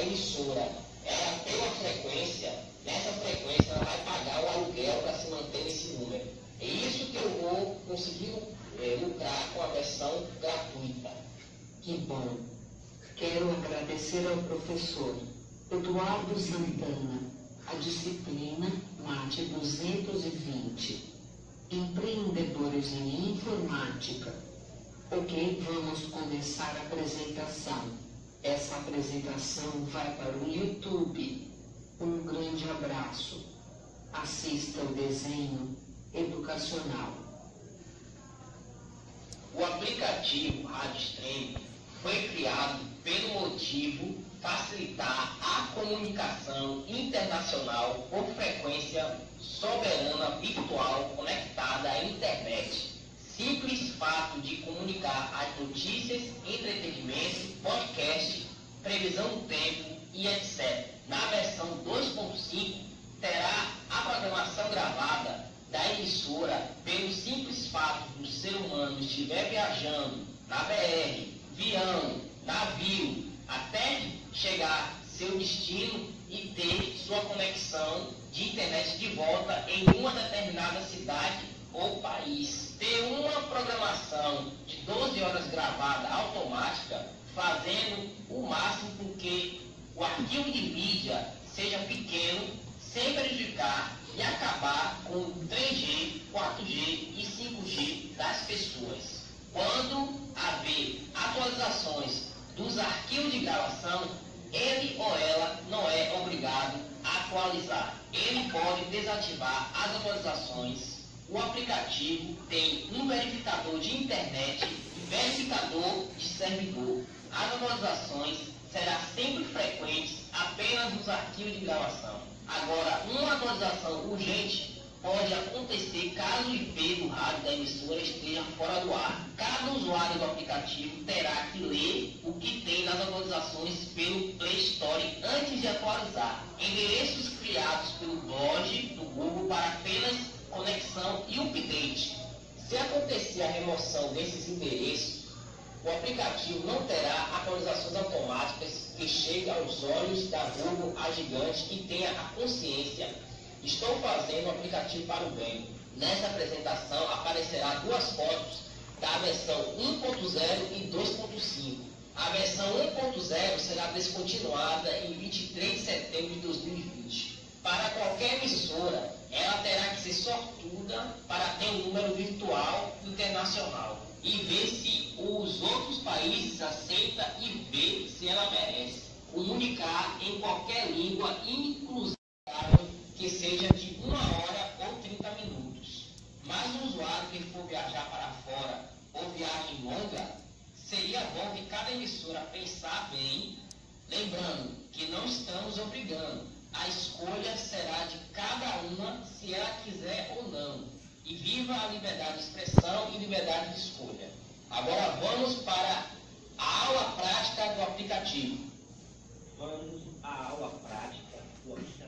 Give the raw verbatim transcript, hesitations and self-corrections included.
emissora ela tem uma frequência, nessa frequência ela vai pagar o aluguel para se manter nesse número. É isso que eu vou conseguir é, lucrar com a versão gratuita. Que bom. Quero agradecer ao professor Eduardo Santana a disciplina Mate duzentos e vinte, Empreendedores em Informática. Ok, vamos começar a apresentação. Essa apresentação vai para o YouTube. Um grande abraço. Assista o desenho educacional. O aplicativo RadioStream foi criado pelo motivo facilitar a comunicação internacional por frequência soberana virtual conectada à internet. Simples fato de comunicar as notícias, entretenimento, podcast, previsão do tempo e etcétera. Na versão dois ponto cinco, terá a programação gravada da emissora pelo simples fato do ser humano estiver viajando na B R, avião, navio, até chegar seu destino e ter sua conexão de internet de volta em uma determinada cidade ou país. Ter uma programação de doze horas gravada automática, fazendo o máximo com que o arquivo de mídia seja pequeno, sem prejudicar e acabar com o três G, quatro G e cinco G das pessoas. Quando haver atualizações dos arquivos de gravação, ele ou ela não é obrigado a atualizar. Ele pode desativar as atualizações. O aplicativo tem um verificador de internet e verificador de servidor. As atualizações serão sempre frequentes apenas nos arquivos de gravação. Agora, uma atualização urgente pode acontecer caso o I P do rádio da emissora esteja fora do ar. Cada usuário do aplicativo terá que ler o que tem nas atualizações pelo Play Store antes de atualizar. Endereços criados pelo blog do Google para apenas conexão e update. Se acontecer a remoção desses endereços, o aplicativo não terá atualizações automáticas que cheguem aos olhos da Google, a gigante, que tenha a consciência. Estou fazendo o aplicativo para o bem. Nessa apresentação aparecerá duas fotos da versão um ponto zero e dois ponto cinco. A versão um ponto zero será descontinuada em vinte e três de setembro de dois mil e vinte. Para qualquer emissora, ela terá que ser sortuda para ter um número virtual internacional e ver se os outros países aceitam e ver se ela merece. Comunicar em qualquer língua, inclusive que seja de uma hora ou trinta minutos. Mas o usuário que for viajar para fora ou viagem longa, seria bom que cada emissora pensar bem, lembrando que não estamos obrigando. A escolha será de cada uma se ela quiser ou não. E viva a liberdade de expressão e liberdade de escolha. Agora vamos para a aula prática do aplicativo. Vamos à aula prática do aplicativo.